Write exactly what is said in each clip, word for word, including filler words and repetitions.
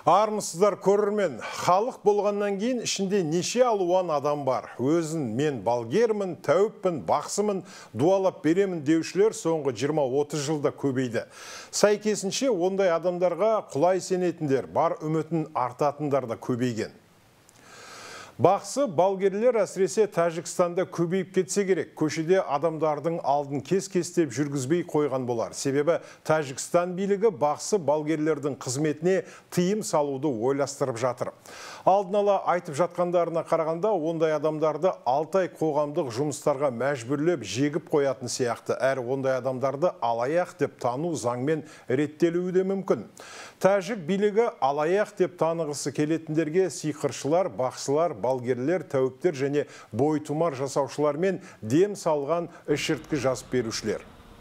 Армысыздар көрермен, халық болғаннан кейін ішінде неше алуан адам бар. Өзін мен балгермін, тәуіппін, бақсымын, дуалап беремін деушілер соңғы жиырма отыз жылда көбейді. Сәйкесінше ондай адамдарға құлай сенетіндер, бар үмітін артатындар да көбейген. Бақсы балгерлер әсіресе Тәжікстанда көбейіп кетсе керек. Көшеде адамдардың алдын кес-кестеп жүргізбей қойған болар. Себебі Тәжікстан билігі бақсы балгерлердің қызметіне тыйым салуды ойластырып жатыр. Алдын ала айтып жатқандарына қарағанда, ондай адамдарды алты ай қоғамдық жұмыстарға мәжбүрлеп жегіп қоятын сияқты. Әрі ондай адамдарды алаяқ деп тану заңмен реттелуі де мүмкін. Тәжік билігі алаяқ деп танығысы келетіндерге сиқыршылар, бақсылар, балгерлер, тәуіптер және бойтұмар жасаушылар мен дем салған ішірткі жазып берушілер.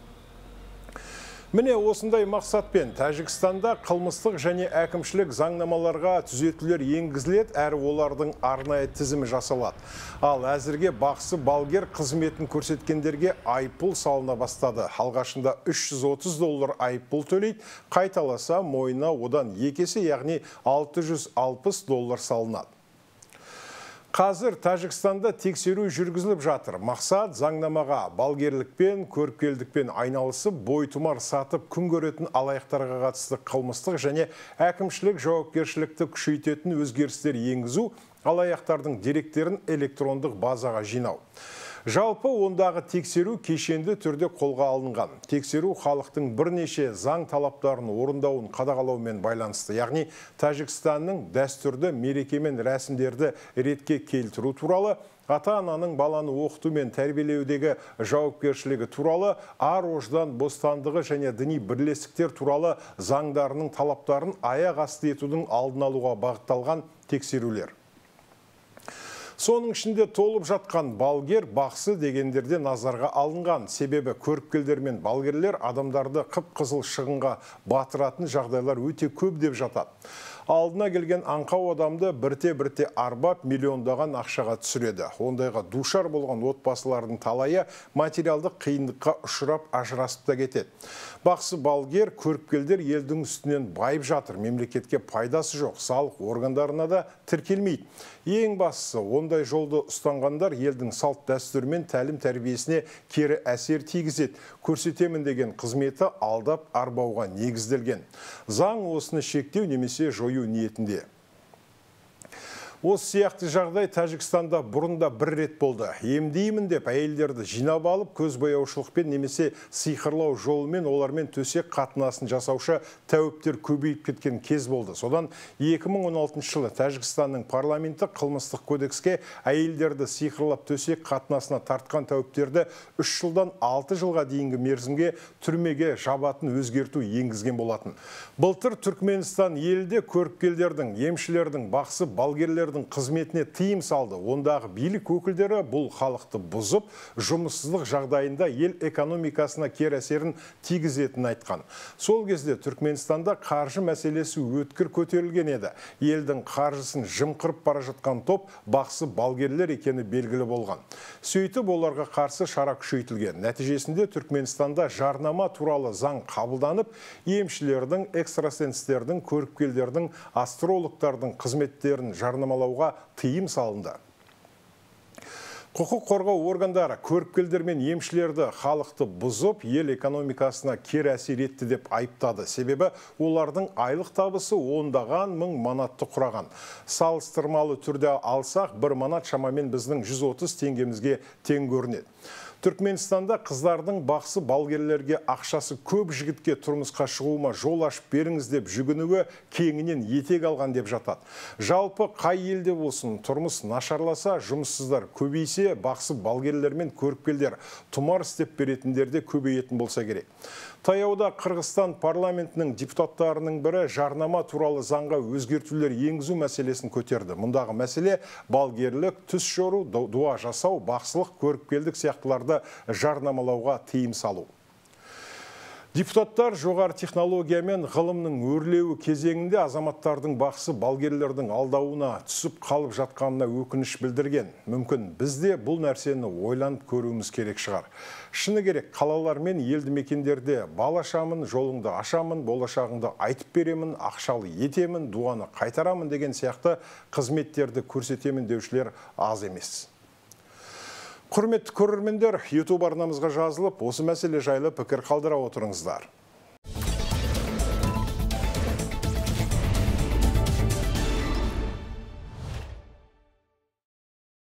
Міне осындай мақсатпен Тәжікстанда қылмыстық және әкімшілік заңнамаларға түзетулер енгізіледі, әрі олардың арнайы тізімі жасалады. Ал әзірге бақсы балгер қызметін көрсеткендерге айыппұл салына бастады. Алғашында үш жүз отыз доллар айыппұл төлейді, қайталаса мойнына одан екі есе, яғни алты жүз алпыс доллар салынады. Қазір Тәжікстанда тексеру жүргізіліп жатыр. Мақсат заңнамаға балгерлікпен, көріпкелдікпен айналысып, бойтұмар сатып күн көретін алаяқтарға қатысты қылмыстық және әкімшілік жауапкершілікті күшейтетін өзгерістер енгізу, алаяқтардың деректерін электрондық базаға жинау. Жалпы ондағы тексеру кешенді түрде қолға алынған. Тексеру халықтың бірнеше заң талаптарын орындауын қадағалаумен байланысты. Яғни Тәжікстанның дәстүрді, мереке мен рәсімдерді ретке келтіру туралы, ата-ананың баланы оқыту мен тәрбиелеудегі жауапкершілігі туралы, ар-ождан бостандығы және діни бірлестіктер туралы заңдарының талаптарын аяқ асты етудің алдын алуға бағытталған тексерулер. Соның ішінде толып жатқан балгер, бақсы дегендерде назарға алынған. Себебі көріпкелдер мен балгерлер адамдарды қып-қызыл шығынға батыратын жағдайлар өте көп деп жатады. Алдына келген аңқау адамды бірте-бірте арбап миллиондаған ақшаға түсіреді. Ондайға душар болған отбасылардың талайы материалдық қиындыққа ұшырап ажырасып та кетеді. Бақсы балгер, көріпкелдер елдің үстінен байып жатыр. Мемлекетке пайдасы жоқ, салық органдарына да тіркелмейді. Ең бастысы, ондай жолды ұстанғандар елдің салт дәстүрі мен тәлім тәрбиесіне кері әсер тигізеді. Көрсетемін деген қызметі алдап арбауға негізделген. Заң осыны шектеу немесе жою ниетінде. Осы сияқты жағдай Тәжікстанда бұрында бір рет болды. Емдеймін деп әйелдерді жинап алып, көзбояушылықпен немесе сиқырлау жолымен олармен төсек қатынасын жасаушы тәуіптер көбейіп кеткен кез болды. Содан екі мың он алтыншы жылы Тәжікстанның парламенті қылмыстық кодекске әйелдерді сиқырлап төсек қатынасына тартқан тәуіптерді үш жылдан алты жылға дейінгі мерзімге түрмеге жабатын өзгерту енгізген болатын. Былтыр Түркменстан елде көріпкелдердің, емшілердің, бақсы балгерлердің қызметіне тыйым салды. Ондағы билік өкілдері бұл халықты бұзып, жұмыссыздық жағдайында ел экономикасына кері әсерін тигізетінін айтқан. Сол кезде Түркменстанда қаржы мәселесі өткір көтерілген еді. Елдің қаржысын жымқырып бара жатқан топ бақсы балгерлер екені белгілі болған. Сөйтіп оларға қарсы шара күшейтілген. Нәтижесінде Түркменстанда жарнама туралы заң қабылданып, емшілердің, экстрасенстердің, көріпкелдердің, астрологтардың қызметтерін жарнамалауға тыйым салынды. Құқық қорғау органдары көріпкелдер мен емшілерді халықты бұзып, ел экономикасына кері әсер етті деп айыптады. Себебі олардың айлық табысы ондаған мың манатты құраған. Салыстырмалы түрде алсақ, бір манат шамамен біздің жүз отыз теңгемізге тең көрінеді. Түркменстанда қыздардың бақсы балгерлерге ақшасы көп жігітке тұрмысқа шығуыма жол ашып беріңіз деп жүгінуі кеңінен етек алған деп жатады. Жалпы қай елде болсын, тұрмыс нашарласа, жұмыссыздар көбейсе, бақсы балгерлер мен көріпкелдер тұмар істеп беретіндерде көбейетін болса керек. Таяуда Қырғызстан парламентінің депутаттарының бірі жарнама туралы заңға өзгертулер енгізу мәселесін көтерді. Мұндағы мәселе балгерлік, түс жору, дуа жасау, бақсылық, көріпкелдік сияқтыларды жарнамалауға тыйым салу. Депутаттар жоғары технология мен ғылымның өрлеуі кезеңінде азаматтардың бақсы балгерлердің алдауына түсіп қалып жатқанына өкініш білдірген. Мүмкін бізде бұл нәрсені ойланып көруіміз керек шығар. Шыны керек, қалалар мен елді мекендерде бал ашамын, жолыңды ашамын, болашағыңды айтып беремін, ақшалы етемін, дуаны қайтарамын деген сияқты қызметтерді көрсетемін деушілер аз емес. Құрметті көрермендер, YouTube арнамызға жазылып, осы мәселе жайлы пікір қалдыра отырыңыздар.